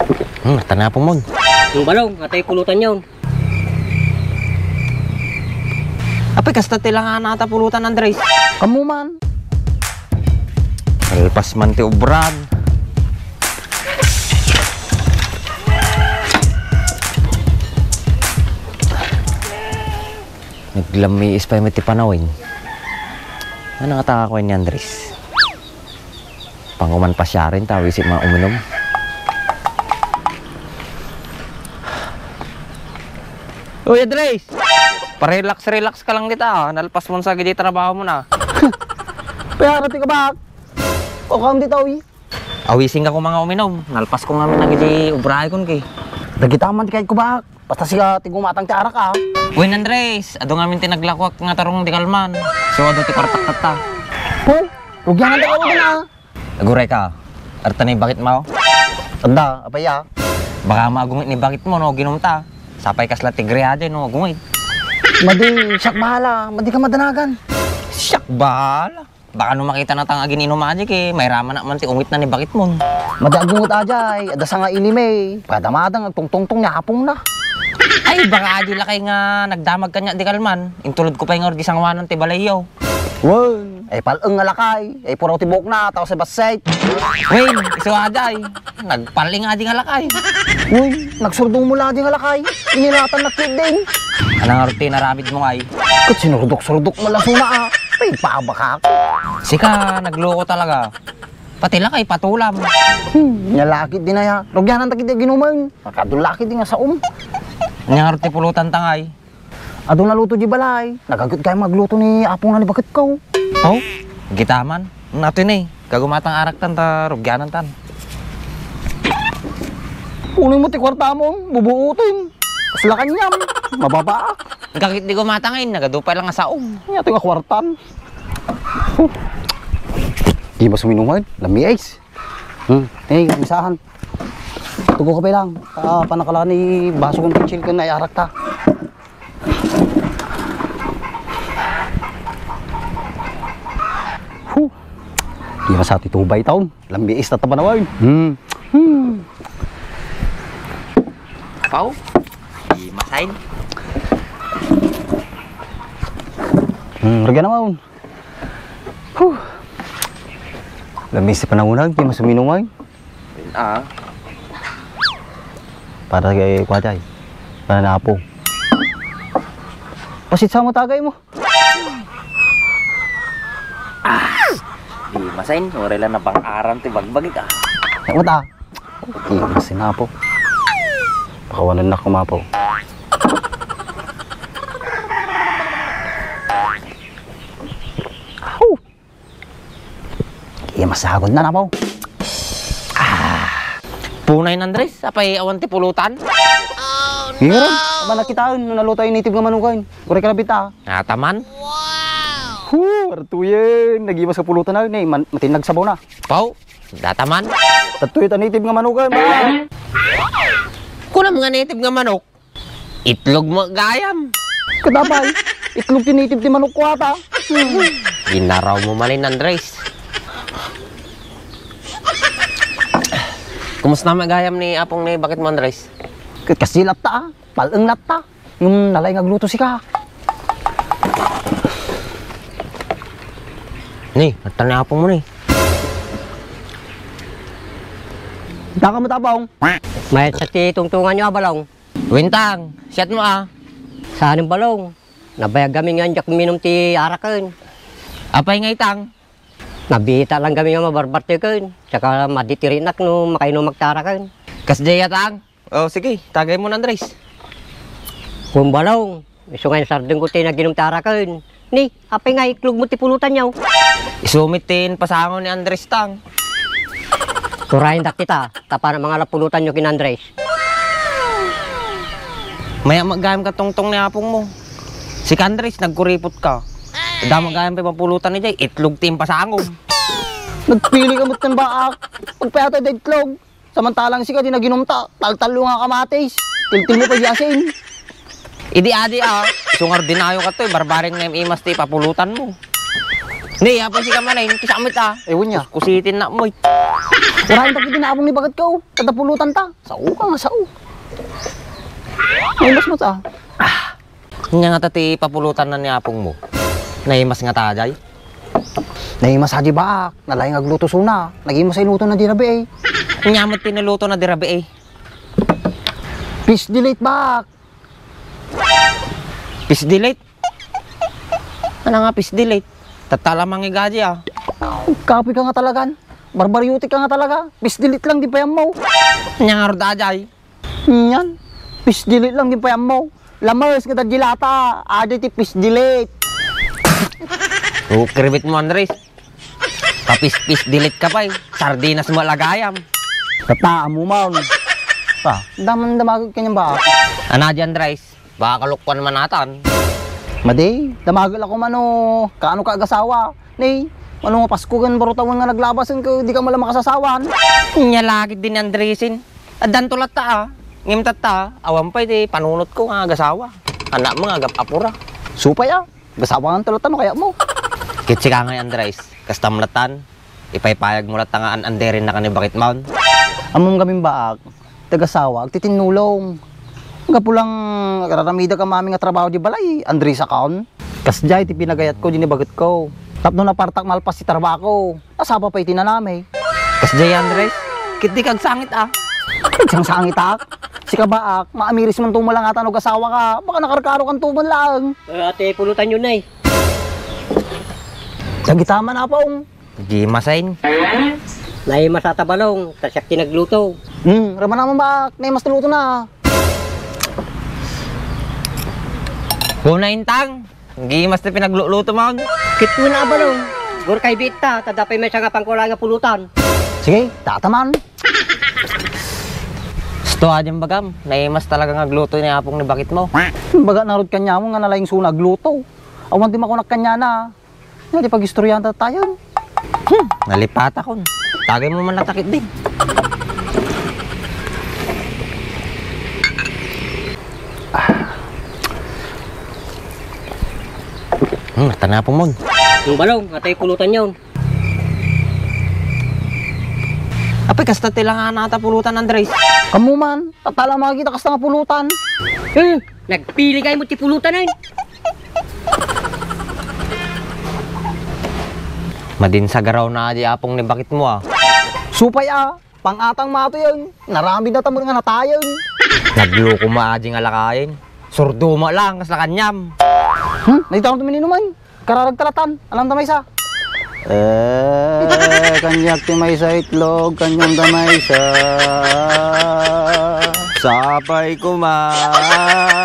Tana po mo. Yung balong, atay pulutan yun. Apay, kasta tila nga nata pulutan, Andres. Kamu man. Alpas man ti ubran. Naglamiis pa yung ti panawin. Ano nga ko ni Andres? Panguman pa siya rin, tawis yung mga uminom. Uy, Andres! Pa-relax ka lang dito ah. Nalpas mo sa gidi trabaho mo na. Pera ti ka ba? O kam dito wi. Awising ka ko mga uminom. Nalpas ko nga na gidi ubrahe kon kay. Dagitaman ti kay ko ba? Basta siya ti gumatang ti arak ka. Uy, Andres! Ado nga min tinaglakwak nga tarong di kalman. So, ado ti partak ta. Hoy, rugyan nga ti ka na. Naguray ka. Arta na bakit mo? Tanda, apaya. Baka maagungit ni bakit mo no, ginumta. Sapay kasla tigre aja no, agungit. Madi, siyak bahala. Madi ka madanagan. Siyak bahala. Baka nung makita na tangagin inom aja kay may rama na man ti ungit na ni bakit mo. Madi agungot ajay. Adasa nga ilimay. Padamadang agtungtungtong niya hapong na. Ay, baka aja lakay nga nagdamag kanya di kalman. Intulod ko pa yung orgisang wanan ti balayaw. Wan, ay paleng nga lakay. Ay puraw ti buhok na, tao sa basay. Wait, iso ajay. Nagpaling aja nga lakay. Uy, nagsurdong mula di nga lakay. Inilatan na kid din. Anong rutina ramid mo ay? Kat sinurdok-surdok malasuna ah. Ay, paabaka ako. Sika, nagloko talaga. Pati lakay, patulam. Nyalakit din na ya. Rugyanan takit yung ginuman. Nakadulakit din nga sa Anyang ruti pulutan tangay. Adong naluto di balay. Nagagot kayo magluto ni apong na ni bakit ko. Oh, gitaman. Nato ni, kagumatang arak tan ta rugyanan tan. Uling mo ti kwarta mo, bubuutin. Kasla kanyam, mababa. Kakit di gumatangain, nagadupay lang nga saong. Nga ito nga kwartan. Di ba suminuman? Lami ice. Eh, misahan. Tugo ka pa lang. Panakala ni baso kong pichil ka na iarak ta. Di ba sa titubay taon? Lami ice na tabanawin. Pau, di masain. Raga naman. Lamis sa panahunag, di masuminumay. Ah. Para kay Kwajay. Para na po. Pasit sa mo tagay mo. Di masain, ore lang na pang-aram ti bagbagit ah. Ako ta. Okay, masin na po. Pakawanan na kumapo. Iya masahagod na po. Punay na Andres, apay awan ti pulutan. Giro, aba nakitaan nung nalutay native nga manukan. Kure ka labita. Nataman. Artuyen, nagimas sa pulutan na yun eh. Matinag sabaw na. Pau, dataman. Tatuy ta native nga manukan. Kuna mga native nga manok. Itlog mo gayam. Kadabay, itlog ti native ti manok ko ata. Ginaraw mo malin Andres. Kumusta na magayam ni apong ni bakit mo Andres? Kasilat ta, paleng lat ta. Yung nalay nga gluto si ka. Ni, natan na apong mo ni. Daka mo tabong. May sa ti tungtungan nyo balong. Wintang, shot mo ah. Sa aning balong. Nabayag kami nga jak minom ti arakan. Apay nga itang. Nabita lang kami nga mabarbartikan. Tsaka maditirinak no makainom magtarakan. Kasdaya tang. Oh, sige, tagay mo na Andres. Kung balong. Iso nga yung sardeng ko ti naginom tarakan. Ni, apay nga iklog mo ti pulutan nyaw. Isumitin pasangon ni Andres tang. Turahin dak kita. Tapa na mga lapulutan nyo kin Andres. Maya magayam ka tungtong ni apong mo. Si Andres, nagkuripot ka. Kada magayam pa mapulutan ni Jay, itlog tim pasangong. Nagpili ka mo't ng baak. Pagpayata da itlog. Samantalang si ka di naginumta. Tal-talo nga kamatis. Tiltil mo pa yasin. Idi adi ah. Sungar dinayo ka to eh. Barbaring na imas ti papulutan mo. Hindi, hapon si kamanayin, kisamit Ewan niya. Kusitin na mo. Wala yung pagkitinabong ni bagat ko. Tadapulutan ta. Sao ka nga, sao. Ay, mas mata. Nga nga tati papulutan na ni apong mo. Naimas nga tajay. Naimas haji baak. Nalaing agluto suna. Naging mas iluto na dirabi eh. Nga mo't tinuluto na dirabi eh. Please delete baak. Peace delete. Ano nga peace delete? Tatalamang igaji Kapi ka nga talagan. Barbaryutik ka nga talaga. Please delete lang din pa yan mo. Nga nga ro tajay. Yan. Please delete lang din pa yan mo. Lamers kita jilata. Ada ti please delete. Kribit mo Andres. Kapis-pis delete ka pa eh. Sardinas mo lagayam. Tataan mo man. Pa, daman-damagod ka niyang baak. Ana di Andres. Baka kalukwan man natan. Madi, damagal ako mano, kaano ka agasawa. Nay, ano nga Pasko gan barutawan nga naglabasan ko, di ka malang makasasawan. Nya lagi din Andresin. Adan tulat ta Ngim tata, awan pa iti panunot ko nga agasawa. Anak mo nga apura. Supay gasawa nga tulatan kaya mo. Kitsi ka nga Andres. Kastamlatan. Ipaypayag mo lata nga anderin na kanibakit maun. Among kaming baak, tagasawa, agtitinulong. Nga pulang raramida ka mami nga trabaho di balay, Andres account. Kasjay, ti pinagayat ko, dinibagat ko. Tapno na partak malpas si trabaho. Asapa pa itinanami. Kasjay Andres, kiti kag sangit Isang sangit Si kabaak, maamiris man tumalang ata no kasawa ka. Baka nakarkaro kang tuman lang. Ate, pulutan yun na eh. Sagitama na pong. Di masain. Nay masatabalong, tasyak tinagluto. Raman naman baak, na mas tuluto na. Kuna intang. Hindi mas na pinagluluto mo. Kit mo na balong. Gur kay bita, tadapay may siya nga pangkula nga pulutan. Sige, tataman. Gusto adyan bagam. Naimas talaga nga gluto ni apong nibakit mo. Baga narod kanya mo nga nalaying sunag luto. Awan di makunak kanya na. Nga di pag-istoryan tayo. Nalipat ako. Tagay mo man natakit din. Tana po mo. Yung balong, ate pulutan yun. Apay kasta tilangan nata pulutan Andres. Kamu man, tatala makikita kas nga pulutan. Nagpili kayo mo ti pulutan na yun. Madin sa garaw na di apong nibakit mo Supay pangatang mato yun. Narami na tamo nga natayon. Nagloko maading alakayin. Surduma lang kas kanyam. Nagtawang tumininuman. Kararag talatan. Alam tamay sa. Kanyak timay sa itlog, kanyang damay sa. Sapay kumain.